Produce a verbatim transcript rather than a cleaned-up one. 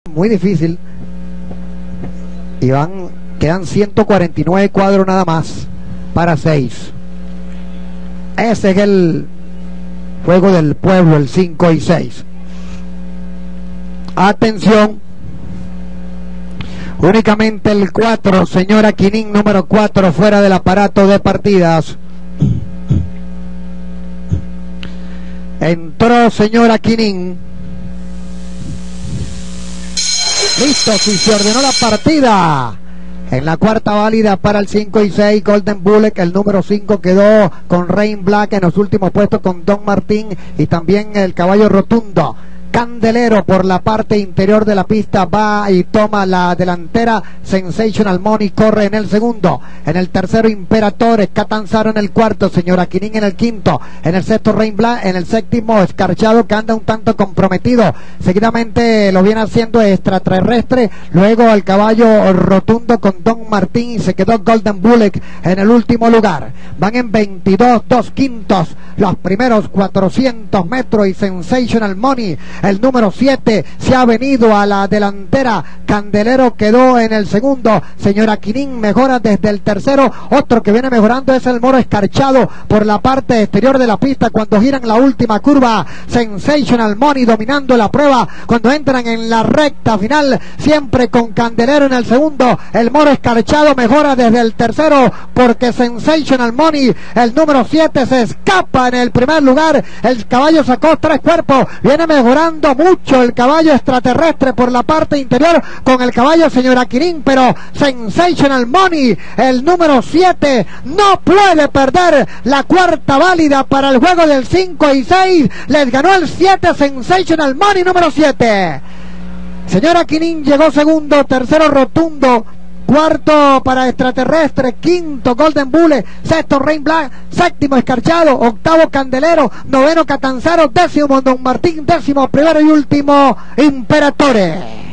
Muy difícil. Y van, quedan ciento cuarenta y nueve cuadros nada más para seis. Ese es el juego del pueblo, el cinco y seis. Atención. Únicamente el cuatro, señora Quinín, número cuatro, fuera del aparato de partidas. Entró señora Quinín. Listo, si se ordenó la partida. En la cuarta válida para el cinco y seis, Golden Bullet. El número cinco quedó con Rain Black en los últimos puestos con Don Martín. Y también el caballo Rotundo. Candelero por la parte interior de la pista va y toma la delantera. Sensational Money corre en el segundo. En el tercero Imperatore, Catanzaro en el cuarto, señora Quinín en el quinto. En el sexto Rain Black, en el séptimo Escarchado, que anda un tanto comprometido. Seguidamente lo viene haciendo Extraterrestre. Luego el caballo Rotundo con Don Martín y se quedó Golden Bullet en el último lugar. Van en veintidós, dos quintos los primeros cuatrocientos metros y Sensational Money. El número siete se ha venido a la delantera. Candelero quedó en el segundo. Señora Quinín mejora desde el tercero. Otro que viene mejorando es el Moro Escarchado por la parte exterior de la pista cuando giran la última curva. Sensational Money dominando la prueba cuando entran en la recta final, siempre con Candelero en el segundo. El Moro Escarchado mejora desde el tercero porque Sensational Money, el número siete, se escapa en el primer lugar. El caballo sacó tres cuerpos. Viene mejorando mucho el caballo Extraterrestre por la parte interior con el caballo señora Quinín, pero Sensational Money, el número siete, no puede perder la cuarta válida para el juego del cinco y seis. Les ganó el siete, Sensational Money número siete. Señora Quinín llegó segundo, tercero Rotundo, cuarto para Extraterrestre, quinto Golden Bullet, sexto Rain Black, séptimo Escarchado, octavo Candelero, noveno Catanzaro, décimo Don Martín, décimo primero y último Imperatore.